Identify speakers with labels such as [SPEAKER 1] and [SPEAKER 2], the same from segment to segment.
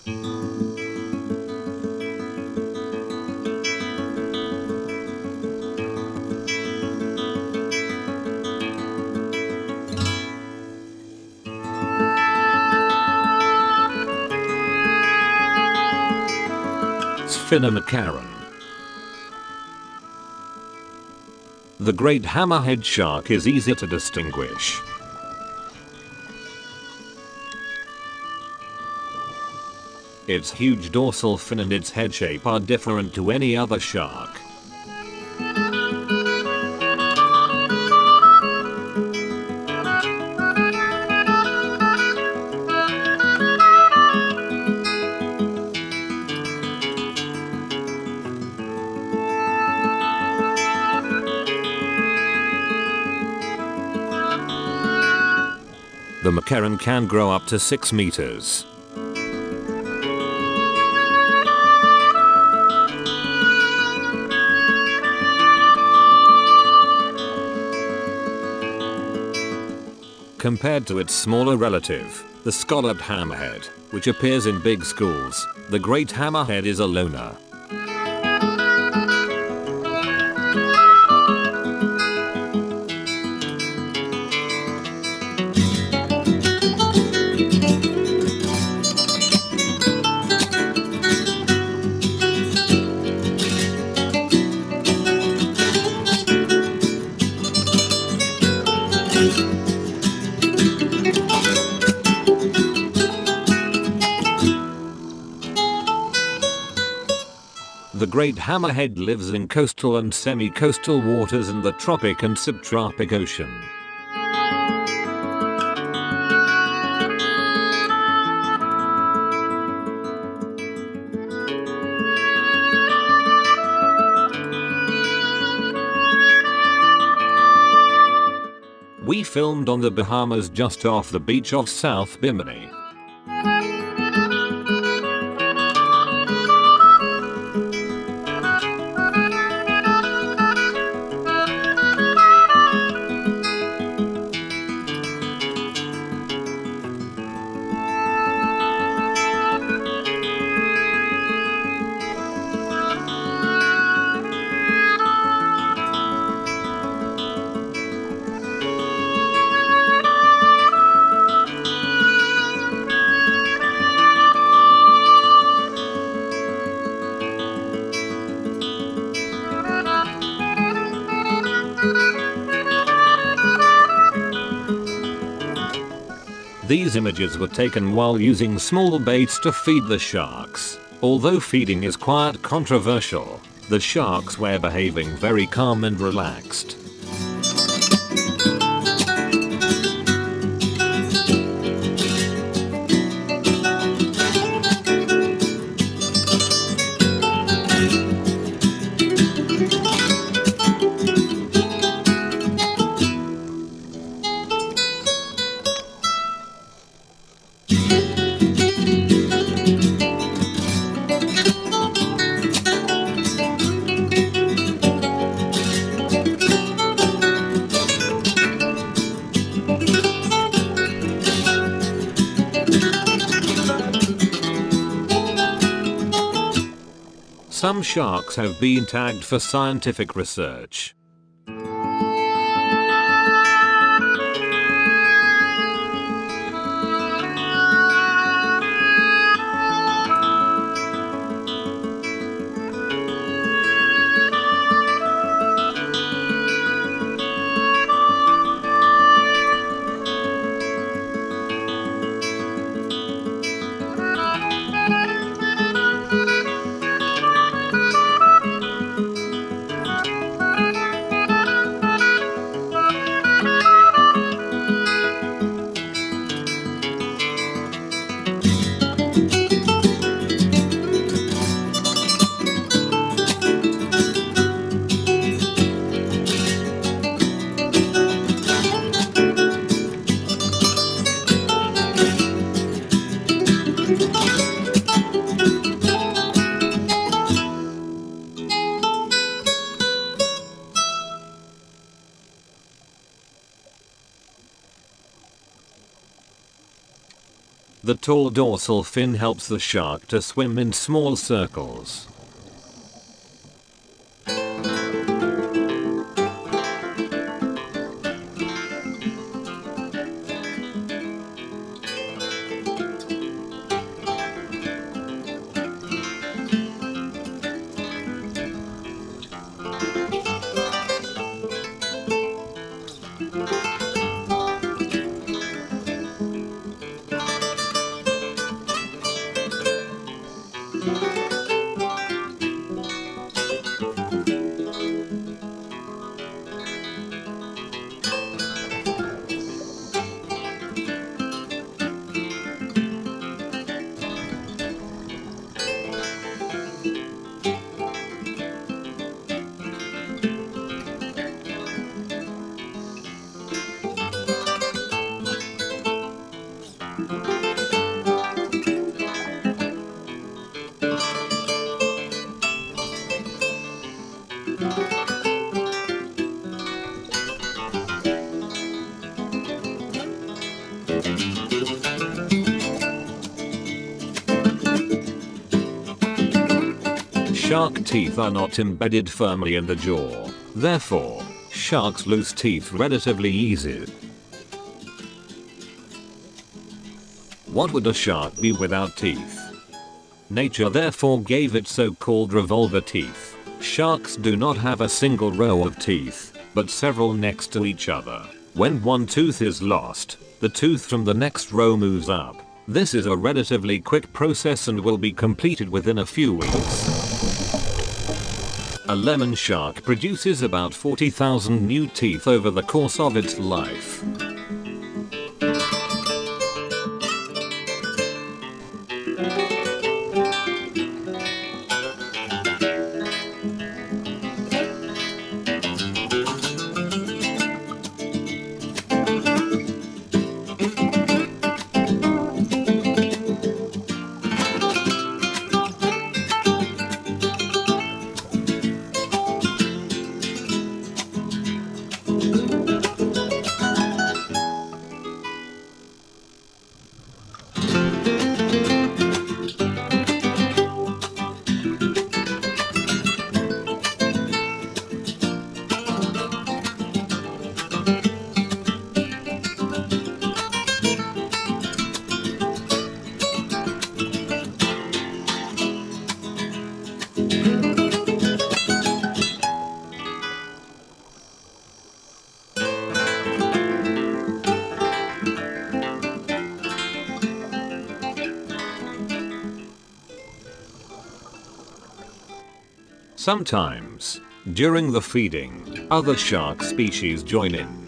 [SPEAKER 1] Sphyrna Mokarran. The great hammerhead shark is easy to distinguish. Its huge dorsal fin and its head shape are different to any other shark. The Mokarran can grow up to 6 meters. Compared to its smaller relative, the scalloped hammerhead, which appears in big schools, the great hammerhead is a loner. The great hammerhead lives in coastal and semi-coastal waters in the tropic and subtropic ocean. We filmed on the Bahamas just off the beach of South Bimini. These images were taken while using small baits to feed the sharks. Although feeding is quite controversial, the sharks were behaving very calm and relaxed. Some sharks have been tagged for scientific research. tall dorsal fin helps the shark to swim in small circles. Shark teeth are not embedded firmly in the jaw, therefore, sharks lose teeth relatively easy. What would a shark be without teeth? Nature therefore gave it so-called revolver teeth. Sharks do not have a single row of teeth, but several next to each other. When one tooth is lost, the tooth from the next row moves up. This is a relatively quick process and will be completed within a few weeks. A lemon shark produces about 40,000 new teeth over the course of its life. Sometimes, during the feeding, other shark species join in.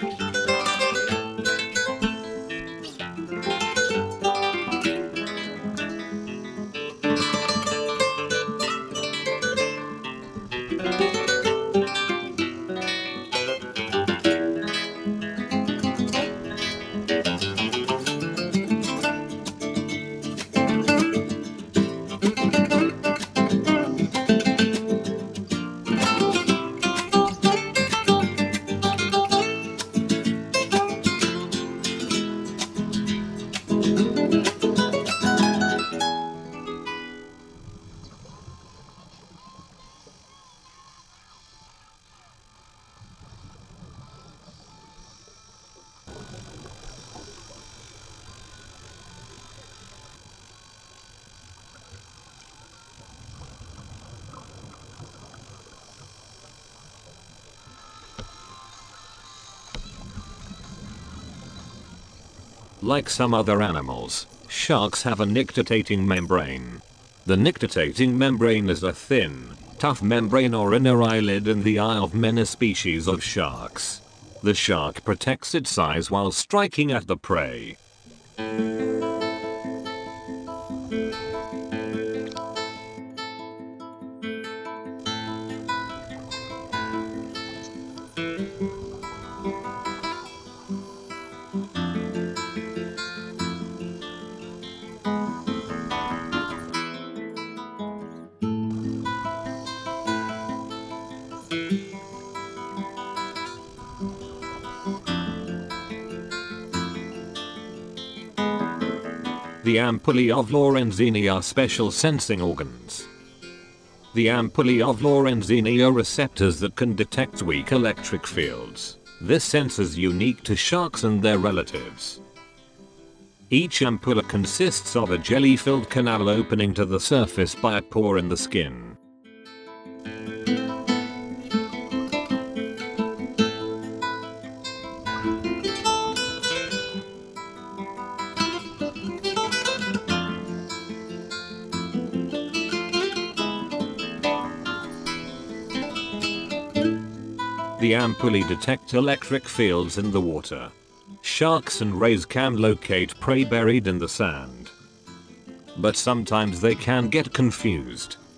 [SPEAKER 1] Like some other animals, sharks have a nictitating membrane. The nictitating membrane is a thin, tough membrane or inner eyelid in the eye of many species of sharks. The shark protects its eyes while striking at the prey. The ampullae of Lorenzini are special sensing organs. The ampullae of Lorenzini are receptors that can detect weak electric fields. This sense is unique to sharks and their relatives. Each ampulla consists of a jelly-filled canal opening to the surface by a pore in the skin. The ampullae detect electric fields in the water. Sharks and rays can locate prey buried in the sand. But sometimes they can get confused.